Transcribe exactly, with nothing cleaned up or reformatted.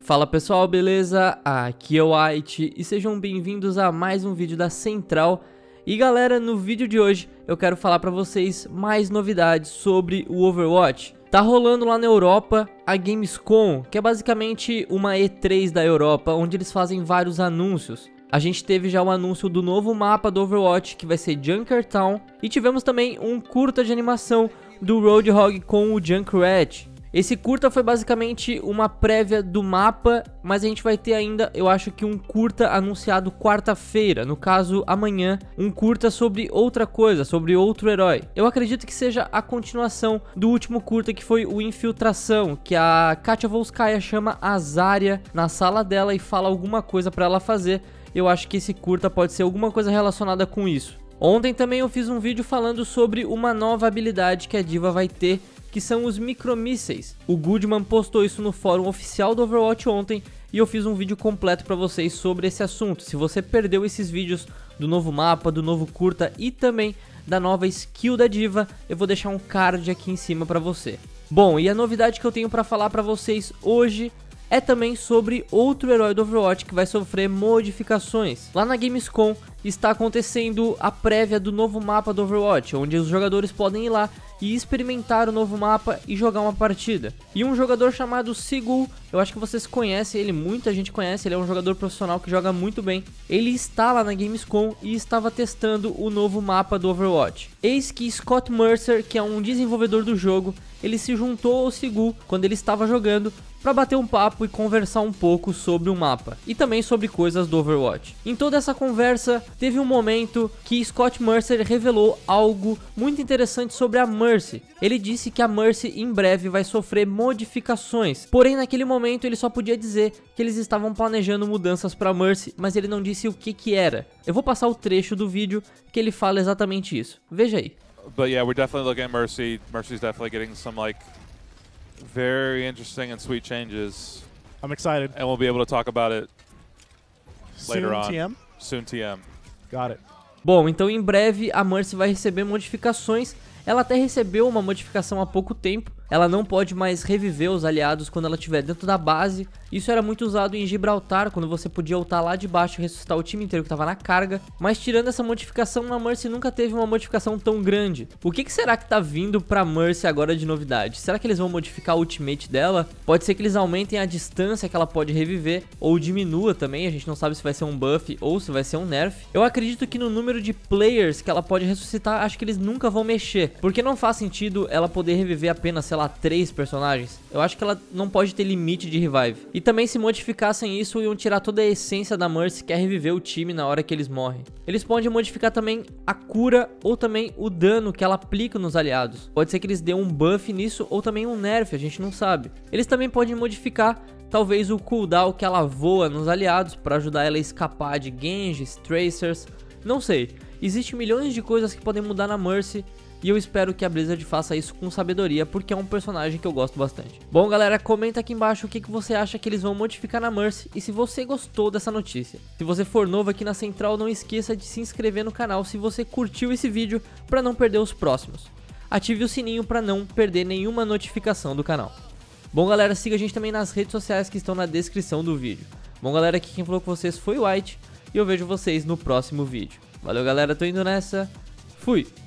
Fala pessoal, beleza? Aqui é o White e sejam bem-vindos a mais um vídeo da Central. E galera, no vídeo de hoje eu quero falar pra vocês mais novidades sobre o Overwatch. Tá rolando lá na Europa a Gamescom, que é basicamente uma E três da Europa, onde eles fazem vários anúncios. A gente teve já o anúncio do novo mapa do Overwatch, que vai ser Junkertown, e tivemos também um curta de animação do Roadhog com o Junkrat. Esse curta foi basicamente uma prévia do mapa, mas a gente vai ter ainda, eu acho que um curta anunciado quarta-feira, no caso amanhã, um curta sobre outra coisa, sobre outro herói. Eu acredito que seja a continuação do último curta, que foi o Infiltração, que a Katia Volskaya chama a Zarya na sala dela e fala alguma coisa pra ela fazer. Eu acho que esse curta pode ser alguma coisa relacionada com isso. Ontem também eu fiz um vídeo falando sobre uma nova habilidade que a D.Va vai ter, que são os micromísseis. O Goodman postou isso no fórum oficial do Overwatch ontem e eu fiz um vídeo completo pra vocês sobre esse assunto. Se você perdeu esses vídeos do novo mapa, do novo curta e também da nova skill da D.Va, eu vou deixar um card aqui em cima pra você. Bom, e a novidade que eu tenho pra falar pra vocês hoje é também sobre outro herói do Overwatch que vai sofrer modificações. Lá na Gamescom está acontecendo a prévia do novo mapa do Overwatch, onde os jogadores podem ir lá e experimentar o novo mapa e jogar uma partida. E um jogador chamado Sigul, eu acho que vocês conhecem ele, muita gente conhece, ele é um jogador profissional que joga muito bem. Ele está lá na Gamescom e estava testando o novo mapa do Overwatch. Eis que Scott Mercer, que é um desenvolvedor do jogo, ele se juntou ao Sigul quando ele estava jogando para bater um papo e conversar um pouco sobre o mapa e também sobre coisas do Overwatch. Em toda essa conversa, teve um momento que Scott Mercer revelou algo muito interessante sobre a Mercy. Ele disse que a Mercy em breve vai sofrer modificações, porém naquele momento ele só podia dizer que eles estavam planejando mudanças para Mercy, mas ele não disse o que que era. Eu vou passar o trecho do vídeo que ele fala exatamente isso. Veja aí. But yeah, we're definitely looking at Mercy. Mercy's definitely getting some like very interesting and sweet changes. I'm excited. And we'll be able to talk about it later Soon on. T M? Soon T M. Got it. Bom, então em breve a Mercy vai receber modificações. Ela até recebeu uma modificação há pouco tempo. Ela não pode mais reviver os aliados quando ela estiver dentro da base. Isso era muito usado em Gibraltar, quando você podia ultar lá de baixo e ressuscitar o time inteiro que estava na carga. Mas tirando essa modificação, a Mercy nunca teve uma modificação tão grande. O que, que será que tá vindo pra Mercy agora de novidade? Será que eles vão modificar o ultimate dela? Pode ser que eles aumentem a distância que ela pode reviver, ou diminua também. A gente não sabe se vai ser um buff ou se vai ser um nerf. Eu acredito que no número de players que ela pode ressuscitar, acho que eles nunca vão mexer. Porque não faz sentido ela poder reviver apenas, sei lá, três personagens. Eu acho que ela não pode ter limite de revive. E também se modificassem isso, iam tirar toda a essência da Mercy, que é reviver o time na hora que eles morrem. Eles podem modificar também a cura ou também o dano que ela aplica nos aliados. Pode ser que eles dêem um buff nisso ou também um nerf, a gente não sabe. Eles também podem modificar talvez o cooldown que ela voa nos aliados para ajudar ela a escapar de Genjis, Tracers, não sei. Existem milhões de coisas que podem mudar na Mercy. E eu espero que a Blizzard faça isso com sabedoria, porque é um personagem que eu gosto bastante. Bom galera, comenta aqui embaixo o que, que você acha que eles vão modificar na Mercy e se você gostou dessa notícia. Se você for novo aqui na Central, não esqueça de se inscrever no canal se você curtiu esse vídeo para não perder os próximos. Ative o sininho para não perder nenhuma notificação do canal. Bom galera, siga a gente também nas redes sociais que estão na descrição do vídeo. Bom galera, aqui quem falou com vocês foi o White e eu vejo vocês no próximo vídeo. Valeu galera, tô indo nessa, fui!